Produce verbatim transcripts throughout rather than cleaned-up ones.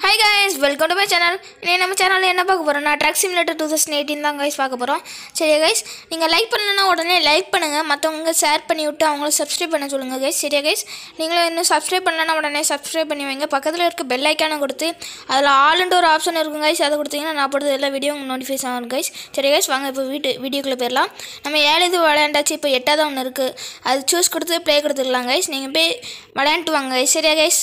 Hi guys, welcome to my channel. In our channel என்ன பார்க்க போறோம்னா Truck Simulator twenty eighteen தான் guys பார்க்க போறோம். சரியா guys, நீங்க லைக் பண்ணலனா உடனே லைக் பண்ணுங்க, மத்தவங்க ஷேர் பண்ணி விட்டு அவங்கள Subscribe பண்ண சொல்லுங்க guys. சரியா guys, நீங்க இன்னும் Subscribe பண்ணலனா உடனே Subscribe பண்ணி வைங்க. பக்கத்துல இருக்க bell icon கொடுத்து அதுல all ன்ற ஒரு ஆப்ஷன் இருக்கும் guys. அதை கொடுத்தீங்கன்னா நான் போடுற எல்லா வீடியோ உங்களுக்கு நோட்டிஃபை ஆகும் guys. சரியா guys, வாங்க இப்போ வீடியோ வீடியோக்குள்ள போயிரலாம். நம்ம ஏழு இது விளையாண்டாச்சு, இப்போ எட்டாவது ஒன்னு இருக்கு. அது சூஸ் கொடுத்து ப்ளே கொடுத்துடலாம் guys. நீங்க போய் விளையாண்டு வாங்க guys. சரியா guys.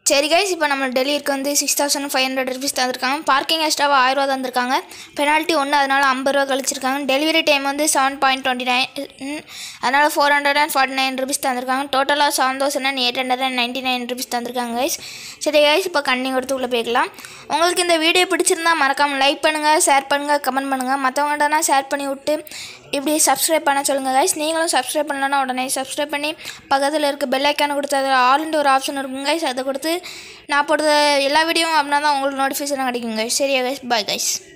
சரி கைஸ், இப்போ நம்ம டெல்லிக்கு வந்து six thousand five hundred rupees தந்திருக்காங்க. பார்க்கிங் எக்ஸ்ட்ராவாக ஆயிரம் ரூபா தந்திருக்காங்க. பெனால்ட்டி ஒன்று, அதனால் ஐம்பது ரூபா கழிச்சிருக்காங்க. டெலிவரி டைம் வந்து செவன் பாயிண்ட் டுவெண்ட்டி நைன், அதனால் four hundred and forty nine rupees தந்திருக்காங்க. டோட்டலாக seven thousand and eight hundred and ninety nine rupees தந்திருக்காங்க கைஸ். சரி கைஸ், இப்போ கண்ணிங் கொடுத்து உள்ளே போய்க்கலாம். உங்களுக்கு இந்த வீடியோ பிடிச்சிருந்தா மறக்காமல் லைக் பண்ணுங்கள், ஷேர் பண்ணுங்கள், கமெண்ட் பண்ணுங்கள். மற்றவங்கள்டனா ஷேர் பண்ணி விட்டு இப்படி சப்ஸ்கிரைப் பண்ண சொல்லுங்கள் கைஸ். நீங்களும் சப்ஸ்கிரைப் பண்ணலன்னா உடனே சப்ஸ்கிரைப் பண்ணி பக்கத்தில் இருக்க பெல் ஐக்கானை கொடுத்து அதில் ஆல்ன்ற ஒரு ஆப்ஷன் இருக்கும் கைஸ். அதை கொடுத்து நான் போடுற எல்லா வீடியோவும் அப்படின்னா தான் உங்களுக்கு நோட்டிஃபிகேஷன் கிடைக்கும் கைஸ். சரியா கைஸ், பாய் கைஸ்.